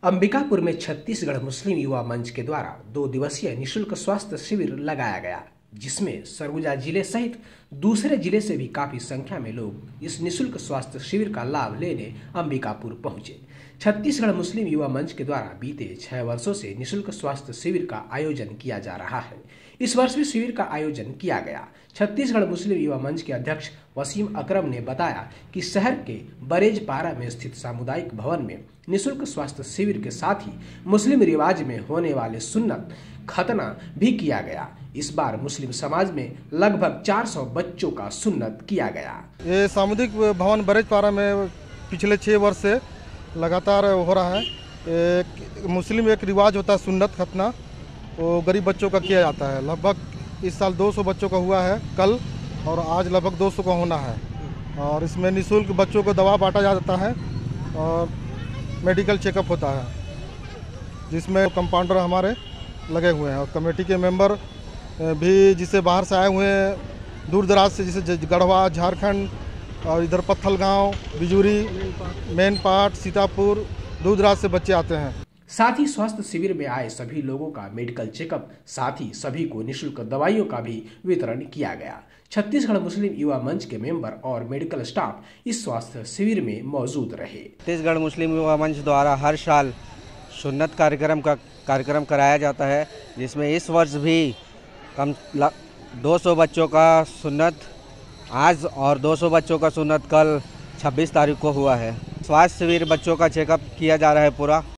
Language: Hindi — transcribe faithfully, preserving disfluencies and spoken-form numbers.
अंबिकापुर में छत्तीसगढ़ मुस्लिम युवा मंच के द्वारा दो दिवसीय निशुल्क स्वास्थ्य शिविर लगाया गया, जिसमें सरगुजा जिले सहित दूसरे जिले से भी काफी संख्या में लोग इस निशुल्क स्वास्थ्य शिविर का लाभ लेने अंबिकापुर पहुंचे। छत्तीसगढ़ मुस्लिम युवा मंच के द्वारा बीते छह वर्षों से निशुल्क स्वास्थ्य शिविर का आयोजन किया जा रहा है। इस वर्ष भी शिविर का आयोजन किया गया। छत्तीसगढ़ मुस्लिम युवा मंच के अध्यक्ष वसीम अकरम ने बताया कि शहर के बरेजपारा में स्थित सामुदायिक भवन में निशुल्क स्वास्थ्य शिविर के साथ ही मुस्लिम रिवाज में होने वाले सुन्नत खतना भी किया गया। इस बार मुस्लिम समाज में लगभग चार सौ बच्चों का सुन्नत किया गया। ये सामुदायिक भवन बरेजपारा में पिछले छः वर्ष से लगातार हो रहा है। एक मुस्लिम एक रिवाज होता है सुन्नत खतना, वो गरीब बच्चों का किया जाता है। लगभग इस साल दो सौ बच्चों का हुआ है कल, और आज लगभग दो सौ का होना है। और इसमें निःशुल्क बच्चों को दवा बांटा जाता है और मेडिकल चेकअप होता है, जिसमें कंपाउंडर हमारे लगे हुए हैं और कमेटी के मेंबर भी जिसे बाहर से आए हुए हैं, दूर दराज से, जैसे गढ़वा, झारखंड और इधर पत्थलगांव, बिजूरी, मेनपाट, सीतापुर, दूर दराज से बच्चे आते हैं। साथ ही स्वास्थ्य शिविर में आए सभी लोगों का मेडिकल चेकअप, साथ ही सभी को निशुल्क दवाइयों का भी वितरण किया गया। छत्तीसगढ़ मुस्लिम युवा मंच के मेंबर और मेडिकल स्टाफ इस स्वास्थ्य शिविर में मौजूद रहे। छत्तीसगढ़ मुस्लिम युवा मंच द्वारा हर साल सुन्नत कार्यक्रम का कार्यक्रम कराया जाता है, जिसमें इस वर्ष भी कम दो सौ बच्चों का सुन्नत आज और दो सौ बच्चों का सुन्नत कल छब्बीस तारीख को हुआ है। स्वास्थ्य शिविर बच्चों का चेकअप किया जा रहा है पूरा।